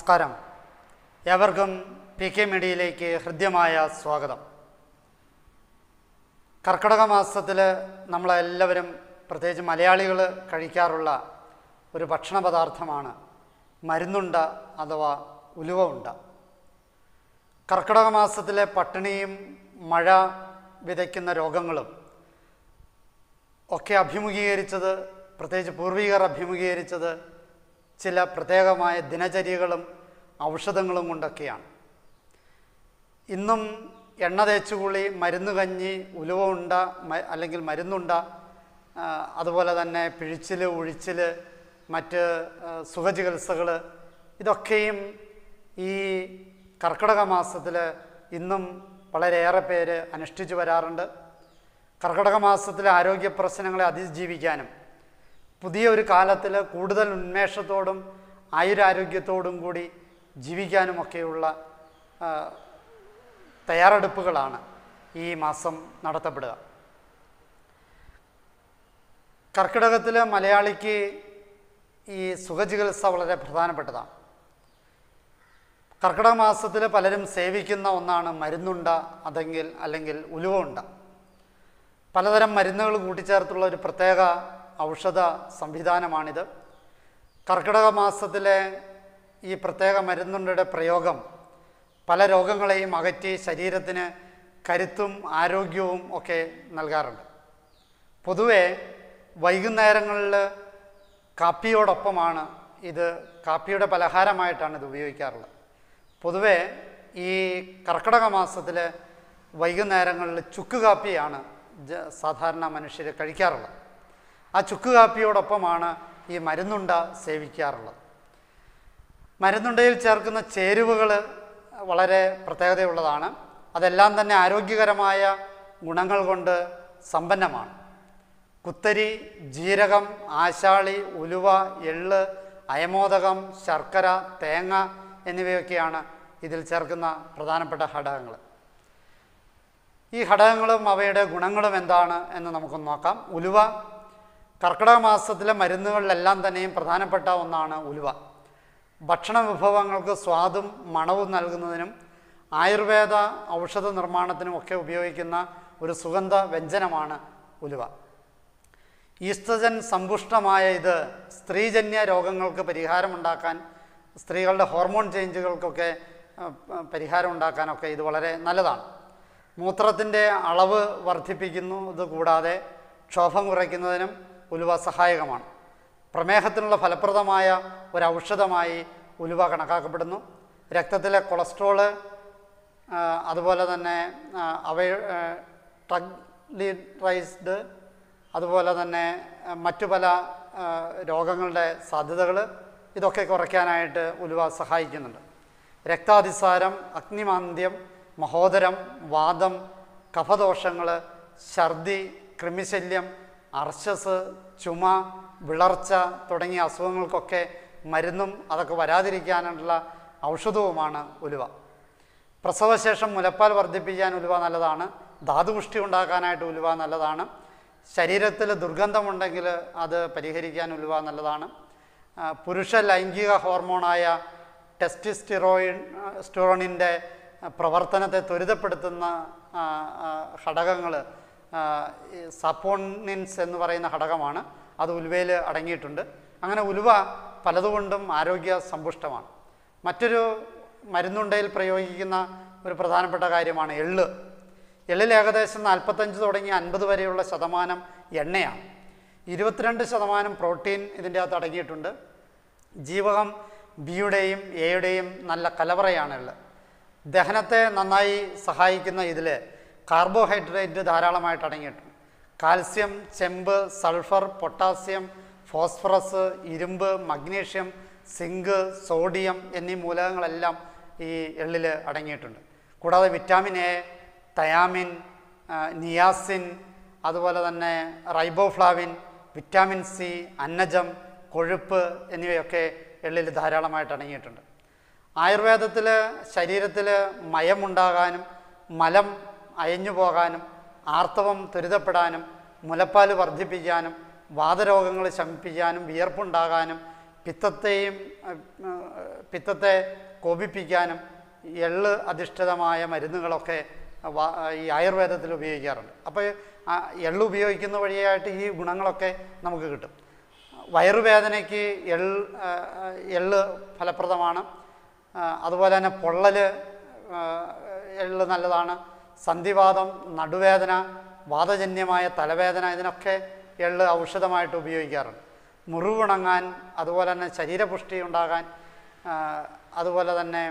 നമസ്കാരം. ഏവർക്കും PK മീഡിയയിലേക്ക് ഹൃദ്യമായ സ്വാഗതം. കർക്കിടക മാസത്തിൽ നമ്മളെല്ലാവരും പ്രത്യേകിച്ച് മലയാളികൾ കഴിക്കാറുള്ള ഒരു ഭക്ഷണ പദാർത്ഥമാണ് മരുന്നുണ്ട അഥവാ ഉലുവ ഉണ്ട. കർക്കിടക മാസത്തിലെ പട്ടിണിയും മഴ വിതയ്ക്കുന്ന രോഗങ്ങളും ഒക്കെ അഭിമുഖീകരിച്ചത്, പ്രത്യേകിച്ച് പൂർവികർ അഭിമുഖീകരിച്ചത് ചില പ്രത്യേകമായ ദിനചര്യകളും ഔഷധങ്ങളും കൊണ്ടൊക്കെയാണ്. ഇന്നും എണ്ണ തേച്ചുകുളി, മരുന്ന് കഞ്ഞി, ഉലുവ ഉണ്ട അല്ലെങ്കിൽ മരുന്നുണ്ട, അതുപോലെ തന്നെ പിഴിച്ചിൽ, ഉഴിച്ചിൽ, മറ്റ് സുഖചികിത്സകൾ, ഇതൊക്കെയും ഈ കർക്കിടക മാസത്തിൽ ഇന്നും വളരെയേറെ പേര് അനുഷ്ഠിച്ചു വരാറുണ്ട്. കർക്കിടക മാസത്തിലെ ആരോഗ്യ പ്രശ്നങ്ങളെ അതിജീവിക്കാനും പുതിയ ഒരു കാലത്തിൽ കൂടുതൽ ഉന്മേഷത്തോടും ആയുരാരോഗ്യത്തോടും കൂടി ജീവിക്കാനുമൊക്കെയുള്ള തയ്യാറെടുപ്പുകളാണ് ഈ മാസം നടത്തപ്പെടുക. കർക്കിടകത്തിൽ മലയാളിക്ക് ഈ സുഖചികിത്സ വളരെ പ്രധാനപ്പെട്ടതാണ്. കർക്കിടക മാസത്തിൽ പലരും സേവിക്കുന്ന ഒന്നാണ് മരുന്നുണ്ട അല്ലെങ്കിൽ ഉലുവ ഉണ്ട. പലതരം മരുന്നുകൾ കൂട്ടിച്ചേർത്തുള്ള ഒരു പ്രത്യേക ഔഷധ സംവിധാനമാണിത്. കർക്കിടക മാസത്തിലെ ഈ പ്രത്യേക മരുന്നുണ്ടയുടെ പ്രയോഗം പല രോഗങ്ങളെയും അകറ്റി ശരീരത്തിന് കരുത്തും ആരോഗ്യവും ഒക്കെ നൽകാറുണ്ട്. പൊതുവെ വൈകുന്നേരങ്ങളിൽ കാപ്പിയോടൊപ്പമാണ് കാപ്പിയുടെ പലഹാരമായിട്ടാണ് ഇത് ഉപയോഗിക്കാറുള്ളത്. പൊതുവെ ഈ കർക്കിടക മാസത്തിൽ വൈകുന്നേരങ്ങളിൽ ചുക്ക് കാപ്പിയാണ് സാധാരണ മനുഷ്യർ കഴിക്കാറുള്ളത്. ആ ചുക്ക് കാപ്പിയോടൊപ്പമാണ് ഈ മരുന്നുണ്ട സേവിക്കാറുള്ളത്. മരുന്നുണ്ടയിൽ ചേർക്കുന്ന ചേരുവകൾ വളരെ പ്രത്യേകതയുള്ളതാണ്. അതെല്ലാം തന്നെ ആരോഗ്യകരമായ ഗുണങ്ങൾ കൊണ്ട് സമ്പന്നമാണ്. കുത്തരി, ജീരകം, ആശാളി, ഉലുവ, എള്ള്, അയമോദകം, ശർക്കര, തേങ്ങ എന്നിവയൊക്കെയാണ് ഇതിൽ ചേർക്കുന്ന പ്രധാനപ്പെട്ട ഘടകങ്ങൾ. ഈ ഘടകങ്ങളും അവയുടെ ഗുണങ്ങളും എന്താണ് എന്ന് നമുക്കൊന്ന് നോക്കാം. ഉലുവ കർക്കിടക മാസത്തിലെ മരുന്നുകളിലെല്ലാം തന്നെയും പ്രധാനപ്പെട്ട ഒന്നാണ് ഉലുവ. ഭക്ഷണ വിഭവങ്ങൾക്ക് സ്വാദും മണവും നൽകുന്നതിനും ആയുർവേദ ഔഷധ നിർമ്മാണത്തിനും ഒക്കെ ഉപയോഗിക്കുന്ന ഒരു സുഗന്ധ വ്യഞ്ജനമാണ് ഉലുവ. ഈസ്ട്രജൻ സമ്പുഷ്ടമായ ഇത് സ്ത്രീജന്യ രോഗങ്ങൾക്ക് പരിഹാരമുണ്ടാക്കാൻ, സ്ത്രീകളുടെ ഹോർമോൺ ചേഞ്ചുകൾക്കൊക്കെ പരിഹാരം ഉണ്ടാക്കാനൊക്കെ ഇത് വളരെ നല്ലതാണ്. മൂത്രത്തിൻ്റെ അളവ് വർദ്ധിപ്പിക്കുന്നത് കൂടാതെ ക്ഷോഭം കുറയ്ക്കുന്നതിനും ഉലുവ സഹായകമാണ്. പ്രമേഹത്തിനുള്ള ഫലപ്രദമായ ഒരു ഔഷധമായി ഉലുവ കണക്കാക്കപ്പെടുന്നു. രക്തത്തിലെ കൊളസ്ട്രോള്, അതുപോലെ തന്നെ ട്രൈഗ്ലിസറൈഡ്, അതുപോലെ തന്നെ മറ്റു പല രോഗങ്ങളുടെ സാധ്യതകൾ ഇതൊക്കെ കുറയ്ക്കാനായിട്ട് ഉലുവ സഹായിക്കുന്നുണ്ട്. രക്താതിസാരം, അഗ്നിമാന്ദ്യം, മഹോദരം, വാദം, കഫദോഷങ്ങൾ, ഛർദി, കൃമിശല്യം, അർശസ്, ചുമ, വിളർച്ച തുടങ്ങിയ അസുഖങ്ങൾക്കൊക്കെ മരുന്നും അതൊക്കെ വരാതിരിക്കാനുള്ള ഔഷധവുമാണ് ഉലുവ. പ്രസവശേഷം മുലപ്പാൽ വർദ്ധിപ്പിക്കാൻ ഉലുവ നല്ലതാണ്. ധാതുപുഷ്ടി ഉണ്ടാക്കാനായിട്ട് ഉലുവ നല്ലതാണ്. ശരീരത്തിൽ ദുർഗന്ധമുണ്ടെങ്കിൽ അത് പരിഹരിക്കാൻ ഉലുവ നല്ലതാണ്. പുരുഷ ലൈംഗിക ഹോർമോണായ ടെസ്റ്റോസ്റ്റെറോണിൻ്റെ പ്രവർത്തനത്തെ ത്വരിതപ്പെടുത്തുന്ന ഘടകങ്ങൾ സപ്പോണിൻസ് എന്ന് പറയുന്ന ഘടകമാണ്. അത് ഉലുവയിൽ അടങ്ങിയിട്ടുണ്ട്. അങ്ങനെ ഉലുവ പലതുകൊണ്ടും ആരോഗ്യ സമ്പുഷ്ടമാണ്. മറ്റൊരു മരുന്നുണ്ടയിൽ പ്രയോഗിക്കുന്ന ഒരു പ്രധാനപ്പെട്ട കാര്യമാണ് എള്ള്. എള്ളിൽ ഏകദേശം 45 തുടങ്ങി 50 വരെയുള്ള ശതമാനം എണ്ണയാണ്. 22% പ്രോട്ടീൻ ഇതിൻ്റെ അകത്ത് അടങ്ങിയിട്ടുണ്ട്. ജീവകം ബിയുടെയും എയുടെയും നല്ല കലവറയാണ് എള്ള്. ദഹനത്തെ നന്നായി സഹായിക്കുന്ന ഇതിൽ കാർബോഹൈഡ്രേറ്റ് ധാരാളമായിട്ട് അടങ്ങിയിട്ടുണ്ട്. കാൽസ്യം, ചെമ്പ്, സൾഫർ, പൊട്ടാസ്യം, ഫോസ്ഫറസ്, ഇരുമ്പ്, മഗ്നീഷ്യം, സിങ്ക്, സോഡിയം എന്നീ മൂലകങ്ങളെല്ലാം ഈ എള്ളിൽ അടങ്ങിയിട്ടുണ്ട്. കൂടാതെ വിറ്റാമിൻ എ, തയാമിൻ, നിയാസിൻ, അതുപോലെ തന്നെ റൈബോഫ്ലാവിൻ, വിറ്റാമിൻ സി, അന്നജം, കൊഴുപ്പ് എന്നിവയൊക്കെ എള്ളിൽ ധാരാളമായിട്ട് അടങ്ങിയിട്ടുണ്ട്. ആയുർവേദത്തിൽ ശരീരത്തിൽ മയമുണ്ടാകാനും മലം അയഞ്ഞു പോകാനും ആർത്തവം ത്വരിതപ്പെടാനും മുലപ്പാൽ വർദ്ധിപ്പിക്കാനും വാതരോഗങ്ങൾ ശമിപ്പിക്കാനും വിയർപ്പുണ്ടാകാനും പിത്തത്തെ കോപിപ്പിക്കാനും എള്ള് അധിഷ്ഠിതമായ മരുന്നുകളൊക്കെ ഈ ആയുർവേദത്തിൽ ഉപയോഗിക്കാറുണ്ട്. അപ്പോൾ എള്ള് ഉപയോഗിക്കുന്ന വഴിയായിട്ട് ഈ ഗുണങ്ങളൊക്കെ നമുക്ക് കിട്ടും. വയറുവേദനയ്ക്ക് എള്ള് ഫലപ്രദമാണ്. അതുപോലെ തന്നെ പൊള്ളൽ എള്ള് നല്ലതാണ്. സന്ധിവാതം, നടുവേദന, വാതജന്യമായ തലവേദന, ഇതിനൊക്കെ എള്ള് ഔഷധമായിട്ട് ഉപയോഗിക്കാറുണ്ട്. മുറിവുണങ്ങാൻ, അതുപോലെ തന്നെ ശരീരപുഷ്ടി ഉണ്ടാകാൻ, അതുപോലെ തന്നെ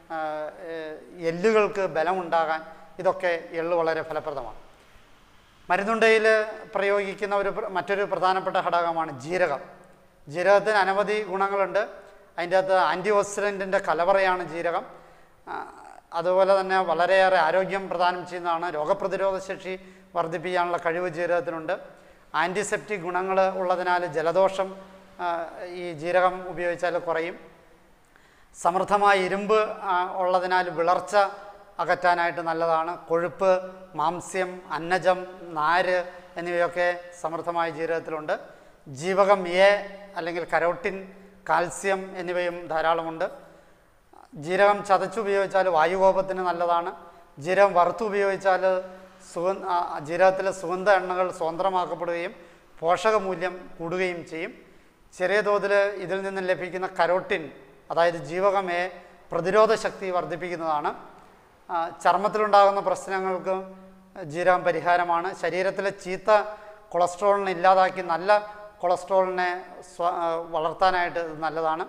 എല്ലുകൾക്ക് ബലമുണ്ടാകാൻ ഇതൊക്കെ എള്ള് വളരെ ഫലപ്രദമാണ്. മരുന്നുണ്ടയിൽ പ്രയോഗിക്കുന്ന മറ്റൊരു പ്രധാനപ്പെട്ട ഘടകമാണ് ജീരകം. ജീരകത്തിന് അനവധി ഗുണങ്ങളുണ്ട്. അതിൻ്റെ അകത്ത് ആൻറ്റി ഓക്സിഡൻറ്റിൻ്റെ കലവറയാണ് ജീരകം. അതുപോലെ തന്നെ വളരെയേറെ ആരോഗ്യം പ്രദാനം ചെയ്യുന്നതാണ്. രോഗപ്രതിരോധ ശേഷി വർദ്ധിപ്പിക്കാനുള്ള കഴിവ് ജീരകത്തിനുണ്ട്. ആൻറ്റിസെപ്റ്റിക് ഗുണങ്ങൾ ഉള്ളതിനാൽ ജലദോഷം ഈ ജീരകം ഉപയോഗിച്ചാൽ കുറയും. സമൃദ്ധമായ ഇരുമ്പ് ഉള്ളതിനാൽ വിളർച്ച അകറ്റാനായിട്ട് നല്ലതാണ്. കൊഴുപ്പ്, മാംസ്യം, അന്നജം, നാര് എന്നിവയൊക്കെ സമൃദ്ധമായ ജീരകത്തിലുണ്ട്. ജീവകം എ അല്ലെങ്കിൽ കരോട്ടിൻ, കാൽസ്യം എന്നിവയും ധാരാളമുണ്ട്. ജീരകം ചതച്ചുപയോഗിച്ചാൽ വായുകോപത്തിന് നല്ലതാണ്. ജീരകം വറുത്തുപയോഗിച്ചാൽ ജീരകത്തിലെ സുഗന്ധ എണ്ണകൾ സ്വതന്ത്രമാക്കപ്പെടുകയും പോഷകമൂല്യം കൂടുകയും ചെയ്യും. ചെറിയ തോതിൽ ഇതിൽ നിന്ന് ലഭിക്കുന്ന കരോട്ടിൻ, അതായത് ജീവകം എ, പ്രതിരോധ ശക്തി വർദ്ധിപ്പിക്കുന്നതാണ്. ചർമ്മത്തിലുണ്ടാകുന്ന പ്രശ്നങ്ങൾക്ക് ജീരകം പരിഹാരമാണ്. ശരീരത്തിലെ ചീത്ത കൊളസ്ട്രോളിനെ ഇല്ലാതാക്കി നല്ല കൊളസ്ട്രോളിനെ വളർത്താനായിട്ട് ഇത് നല്ലതാണ്.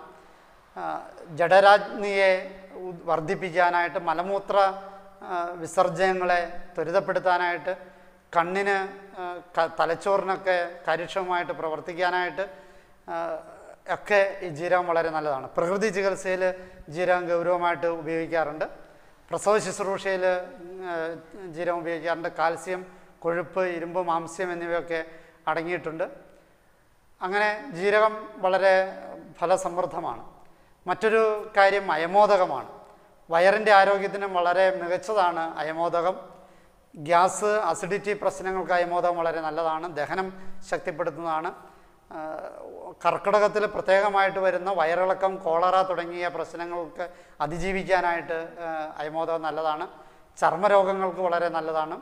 ജഠരാഗ്നിയെ വർദ്ധിപ്പിക്കാനായിട്ട്, മലമൂത്ര വിസർജനങ്ങളെ ത്വരിതപ്പെടുത്താനായിട്ട്, കണ്ണിന് തലച്ചോറിനൊക്കെ കാര്യക്ഷമമായിട്ട് പ്രവർത്തിക്കാനായിട്ട് ഒക്കെ ഈ ജീരകം വളരെ നല്ലതാണ്. പ്രകൃതി ചികിത്സയിൽ ജീരകം ഗൗരവമായിട്ട് ഉപയോഗിക്കാറുണ്ട്. പ്രസവ ശുശ്രൂഷയിൽ ജീരകം ഉപയോഗിക്കാറുണ്ട്. കാൽസ്യം, കൊഴുപ്പ്, ഇരുമ്പ്, മാംസ്യം എന്നിവയൊക്കെ അടങ്ങിയിട്ടുണ്ട്. അങ്ങനെ ജീരകം വളരെ ഫലസമൃദ്ധമാണ്. മറ്റൊരു കാര്യം അയമോദകമാണ്. വയറിൻ്റെ ആരോഗ്യത്തിനും വളരെ മികച്ചതാണ് അയമോദകം. ഗ്യാസ്, അസിഡിറ്റി പ്രശ്നങ്ങൾക്ക് അയമോദകം വളരെ നല്ലതാണ്. ദഹനം ശക്തിപ്പെടുത്തുന്നതാണ്. കർക്കിടകത്തിൽ പ്രത്യേകമായിട്ട് വരുന്ന വയറിളക്കം, കോളറ തുടങ്ങിയ പ്രശ്നങ്ങൾക്ക് അതിജീവിക്കാനായിട്ട് അയമോദകം നല്ലതാണ്. ചർമ്മരോഗങ്ങൾക്ക് വളരെ നല്ലതാണ്.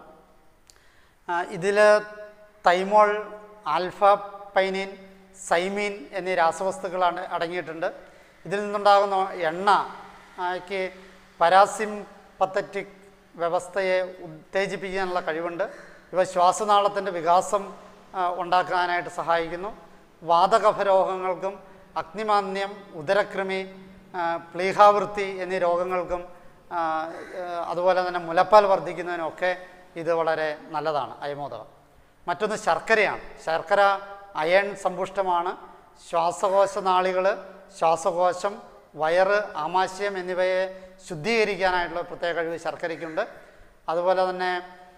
ഇതിൽ തൈമോൾ, ആൽഫ പൈനിൻ, സൈമീൻ എന്നീ രാസവസ്തുക്കളാണ് അടങ്ങിയിട്ടുണ്ട്. ഇതിൽ നിന്നുണ്ടാകുന്ന എണ്ണയ്ക്ക് പാരാസിമ്പത്തറ്റിക് വ്യവസ്ഥയെ ഉത്തേജിപ്പിക്കാനുള്ള കഴിവുണ്ട്. ഇവ ശ്വാസനാളത്തിൻ്റെ വികാസം ഉണ്ടാക്കാനായിട്ട് സഹായിക്കുന്നു. വാതകഫ രോഗങ്ങൾക്കും അഗ്നിമാന്ദ്യം, ഉദരകൃമി, പ്ലീഹാവൃത്തി എന്നീ രോഗങ്ങൾക്കും അതുപോലെ തന്നെ മുലപ്പാൽ വർദ്ധിക്കുന്നതിനൊക്കെ ഇത് വളരെ നല്ലതാണ് അയമോദകം. മറ്റൊന്ന് ശർക്കരയാണ്. ശർക്കര അയൺ സമ്പുഷ്ടമാണ്. ശ്വാസകോശ നാളികൾ, ശ്വാസകോശം, വയറ്, ആമാശയം എന്നിവയെ ശുദ്ധീകരിക്കാനായിട്ടുള്ള പ്രത്യേക കഴിവ് ശർക്കരയ്ക്കുണ്ട്. അതുപോലെ തന്നെ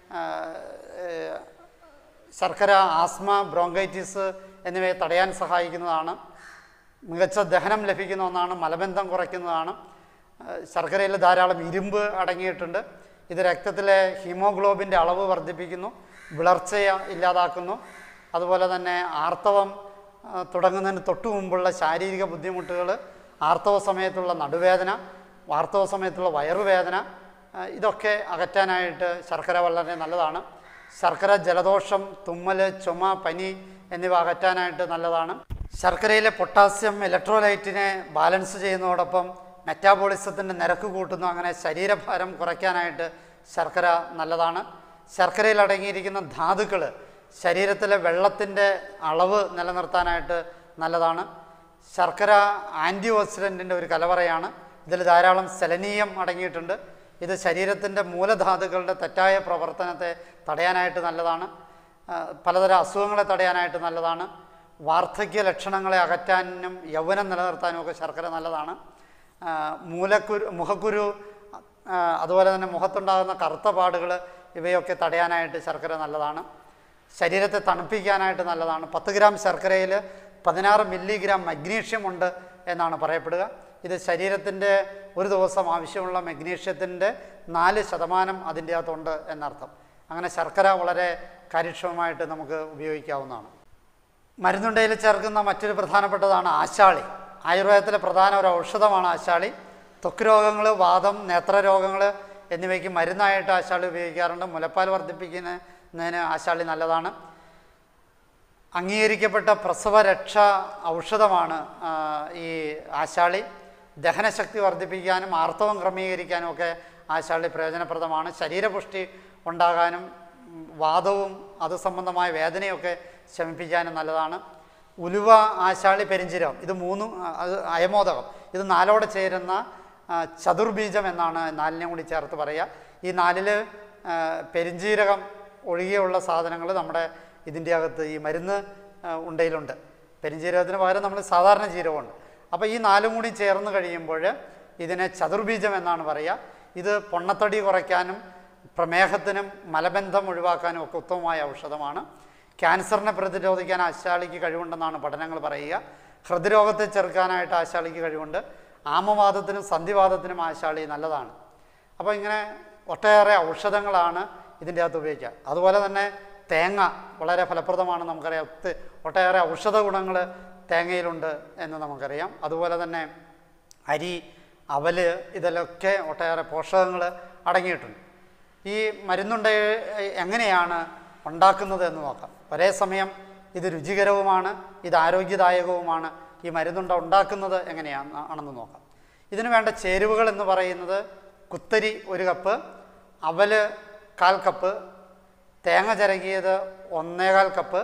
ശർക്കര ആസ്മ, ബ്രോങ്കൈറ്റിസ് എന്നിവയെ തടയാൻ സഹായിക്കുന്നതാണ്. മികച്ച ദഹനം ലഭിക്കുന്ന ഒന്നാണ്. മലബന്ധം കുറയ്ക്കുന്നതാണ്. ശർക്കരയിൽ ധാരാളം ഇരുമ്പ് അടങ്ങിയിട്ടുണ്ട്. ഇത് രക്തത്തിലെ ഹീമോഗ്ലോബിൻ്റെ അളവ് വർദ്ധിപ്പിക്കുന്നു, വിളർച്ചയെ ഇല്ലാതാക്കുന്നു. അതുപോലെ തന്നെ ആർത്തവം തുടങ്ങുന്നതിന് തൊട്ടു മുമ്പുള്ള ശാരീരിക ബുദ്ധിമുട്ടുകൾ, ആർത്തവ സമയത്തുള്ള നടുവേദന, ആർത്തവ സമയത്തുള്ള വയറുവേദന, ഇതൊക്കെ അകറ്റാനായിട്ട് ശർക്കര വളരെ നല്ലതാണ്. ശർക്കര ജലദോഷം, തുമ്മൽ, ചുമ, പനി എന്നിവ അകറ്റാനായിട്ട് നല്ലതാണ്. ശർക്കരയിലെ പൊട്ടാസ്യം ഇലക്ട്രോലൈറ്റിനെ ബാലൻസ് ചെയ്യുന്നതോടൊപ്പം മെറ്റാബോളിസത്തിൻ്റെ നിരക്ക് കൂട്ടുന്നു. അങ്ങനെ ശരീരഭാരം കുറയ്ക്കാനായിട്ട് ശർക്കര നല്ലതാണ്. ശർക്കരയിൽ അടങ്ങിയിരിക്കുന്ന ധാതുക്കൾ ശരീരത്തിലെ വെള്ളത്തിൻ്റെ അളവ് നിലനിർത്താനായിട്ട് നല്ലതാണ്. ശർക്കര ആൻറ്റി ഓക്സിഡൻറ്റിൻ്റെ ഒരു കലവറയാണ്. ഇതിൽ ധാരാളം സെലനിയം അടങ്ങിയിട്ടുണ്ട്. ഇത് ശരീരത്തിൻ്റെ മൂലധാതുക്കളുടെ തെറ്റായ പ്രവർത്തനത്തെ തടയാനായിട്ട് നല്ലതാണ്. പലതരം അസുഖങ്ങളെ തടയാനായിട്ട് നല്ലതാണ്. വാർദ്ധക്യ ലക്ഷണങ്ങളെ അകറ്റാനും യൗവനം നിലനിർത്താനും ഒക്കെ ശർക്കര നല്ലതാണ്. മുഖക്കുരു, അതുപോലെ തന്നെ മുഖത്തുണ്ടാകുന്ന കറുത്ത പാടുകൾ ഇവയൊക്കെ തടയാനായിട്ട് ശർക്കര നല്ലതാണ്. ശരീരത്തെ തണുപ്പിക്കാനായിട്ട് നല്ലതാണ്. 10 ഗ്രാം ശർക്കരയിൽ 16 മില്ലിഗ്രാം മഗ്നീഷ്യം ഉണ്ട് എന്നാണ് പറയപ്പെടുക. ഇത് ശരീരത്തിൻ്റെ ഒരു ദിവസം ആവശ്യമുള്ള മഗ്നീഷ്യത്തിൻ്റെ 4% അതിൻ്റെ അകത്തുണ്ട് എന്നർത്ഥം. അങ്ങനെ ശർക്കര വളരെ കാര്യക്ഷമമായിട്ട് നമുക്ക് ഉപയോഗിക്കാവുന്നതാണ്. മരുന്നുണ്ടയിൽ ചേർക്കുന്ന മറ്റൊരു പ്രധാനപ്പെട്ടതാണ് ആശാളി. ആയുർവേദത്തിലെ പ്രധാന ഒരു ഔഷധമാണ് ആശാളി. ത്വക്ക് രോഗങ്ങൾ, വാദം, നേത്രരോഗങ്ങൾ എന്നിവയ്ക്ക് മരുന്നായിട്ട് ആശാളി ഉപയോഗിക്കാറുണ്ട്. മുലപ്പാൽ വർദ്ധിപ്പിക്കുന്നതിന് ആശാളി നല്ലതാണ്. അംഗീകരിക്കപ്പെട്ട പ്രസവരക്ഷ ഔഷധമാണ് ഈ ആശാളി. ദഹനശക്തി വർദ്ധിപ്പിക്കാനും ആർത്തവം ക്രമീകരിക്കാനും ഒക്കെ ആശാളി പ്രയോജനപ്രദമാണ്. ശരീരപുഷ്ടി ഉണ്ടാകാനും വാദവും അത് സംബന്ധമായ വേദനയൊക്കെ ശമിപ്പിക്കാനും നല്ലതാണ്. ഉലുവ, ആശാളി, പെരിഞ്ചീരകം ഇത് മൂന്നും, അത് അയമോദകം, ഇത് നാലോടെ ചേരുന്ന ചതുർബീജം എന്നാണ് നാലിനെ കൂടി ചേർത്ത് പറയുക. ഈ നാലിൽ പെരിഞ്ചീരകം ഒഴികെയുള്ള സാധനങ്ങൾ നമ്മുടെ ഇതിൻ്റെ അകത്ത് ഈ മരുന്ന് ഉണ്ടയിലുണ്ട്. പെരിഞ്ചീരകത്തിന് പകരം നമ്മൾ സാധാരണ ജീരകമുണ്ട്. അപ്പോൾ ഈ നാലും കൂടി ചേർന്ന് കഴിയുമ്പോൾ ഇതിനെ ചതുർബീജം എന്നാണ് പറയുക. ഇത് പൊണ്ണത്തടി കുറയ്ക്കാനും പ്രമേഹത്തിനും മലബന്ധം ഒഴിവാക്കാനും ഒക്കെ ഉത്തമമായ ഔഷധമാണ്. ക്യാൻസറിനെ പ്രതിരോധിക്കാൻ ആശാളിക്ക് കഴിവുണ്ടെന്നാണ് പഠനങ്ങൾ പറയുക. ഹൃദ്രോഗത്തെ ചെറുക്കാനായിട്ട് ആശാളിക്ക് കഴിവുണ്ട്. ആമവാദത്തിനും സന്ധിവാദത്തിനും ആശാളി നല്ലതാണ്. അപ്പോൾ ഇങ്ങനെ ഒട്ടേറെ ഔഷധങ്ങളാണ് ഇതിൻ്റെ അകത്ത് ഉപയോഗിക്കുക. അതുപോലെ തന്നെ തേങ്ങ വളരെ ഫലപ്രദമാണ്, നമുക്കറിയാം. ഒട്ടേറെ ഔഷധ ഗുണങ്ങൾ തേങ്ങയിലുണ്ട് എന്ന് നമുക്കറിയാം. അതുപോലെ തന്നെ അരി, അവല് ഇതിലൊക്കെ ഒട്ടേറെ പോഷകങ്ങൾ അടങ്ങിയിട്ടുണ്ട്. ഈ മരുന്നുണ്ട എങ്ങനെയാണ് ഉണ്ടാക്കുന്നത് എന്ന് നോക്കാം. ഒരേ സമയം ഇത് രുചികരവുമാണ്, ഇത് ആരോഗ്യദായകവുമാണ്. ഈ മരുന്നുണ്ട ഉണ്ടാക്കുന്നത് എങ്ങനെയാണെന്ന് നോക്കാം. ഇതിന് വേണ്ട ചേരുവകൾ എന്ന് പറയുന്നത് കുത്തരി 1 കപ്പ്, അവല് 1/4 കപ്പ്, തേങ്ങ ചിരകിയത് 1/4 കപ്പ്,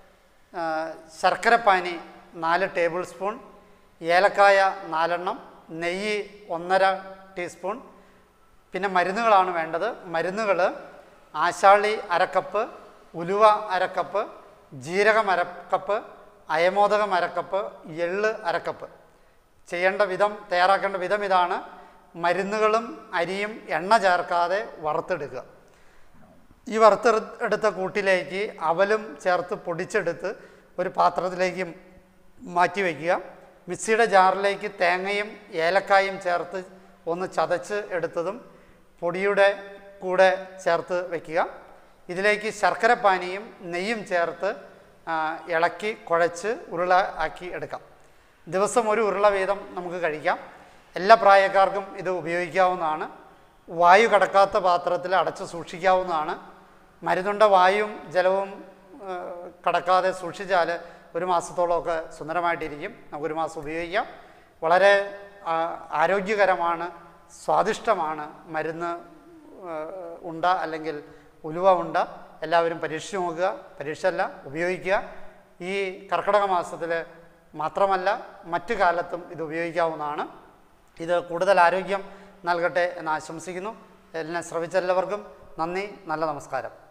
ശർക്കരപ്പാനി 4 ടേബിൾ സ്പൂൺ, ഏലക്കായ 4 എണ്ണം, നെയ്യ് 1.5 ടീസ്പൂൺ. പിന്നെ മരുന്നുകളാണ് വേണ്ടത്. മരുന്നുകൾ ആശാളി 1/2 കപ്പ്, ഉലുവ 1/2 കപ്പ്, ജീരകം 1/2 കപ്പ്, അയമോദകം 1/2 കപ്പ്, എള്ള് 1/2 കപ്പ്. ചെയ്യേണ്ട വിധം, തയ്യാറാക്കേണ്ട വിധം ഇതാണ്. മരുന്നുകളും അരിയും എണ്ണ ചേർക്കാതെ വറുത്തെടുക്കുക. ഈ വറുത്തെടുത്ത കൂട്ടിലേക്ക് അവലും ചേർത്ത് പൊടിച്ചെടുത്ത് ഒരു പാത്രത്തിലേക്ക് മാറ്റി വയ്ക്കുക. മിക്സിയുടെ ജാറിലേക്ക് തേങ്ങയും ഏലക്കായും ചേർത്ത് ഒന്ന് ചതച്ച് എടുത്തതും പൊടിയുടെ കൂടെ ചേർത്ത് വയ്ക്കുക. ഇതിലേക്ക് ശർക്കരപ്പാനിയും നെയ്യും ചേർത്ത് ഇളക്കി കുഴച്ച് ഉരുള ആക്കി എടുക്കാം. ദിവസം 1 ഉരുള വീതം നമുക്ക് കഴിക്കാം. എല്ലാ പ്രായക്കാർക്കും ഇത് ഉപയോഗിക്കാവുന്നതാണ്. വായു കടക്കാത്ത പാത്രത്തിൽ അടച്ച് സൂക്ഷിക്കാവുന്നതാണ്. മരുന്നുണ്ട വായുവും ജലവും കടക്കാതെ സൂക്ഷിച്ചാൽ 1 മാസത്തോളമൊക്കെ സുന്ദരമായിട്ടിരിക്കും. നമുക്ക് 1 മാസം ഉപയോഗിക്കാം. വളരെ ആരോഗ്യകരമാണ്, സ്വാദിഷ്ടമാണ് മരുന്ന് ഉണ്ട അല്ലെങ്കിൽ ഉലുവ ഉണ്ട. എല്ലാവരും പരീക്ഷിച്ച് നോക്കുക. പരീക്ഷയല്ല, ഉപയോഗിക്കുക. ഈ കർക്കിടക മാസത്തിൽ മാത്രമല്ല മറ്റു കാലത്തും ഇത് ഉപയോഗിക്കാവുന്നതാണ്. ഇത് കൂടുതൽ ആരോഗ്യം നൽകട്ടെ എന്ന് ആശംസിക്കുന്നു. എല്ലാം ശ്രവിച്ച എല്ലാവർക്കും നന്ദി. നല്ല നമസ്കാരം.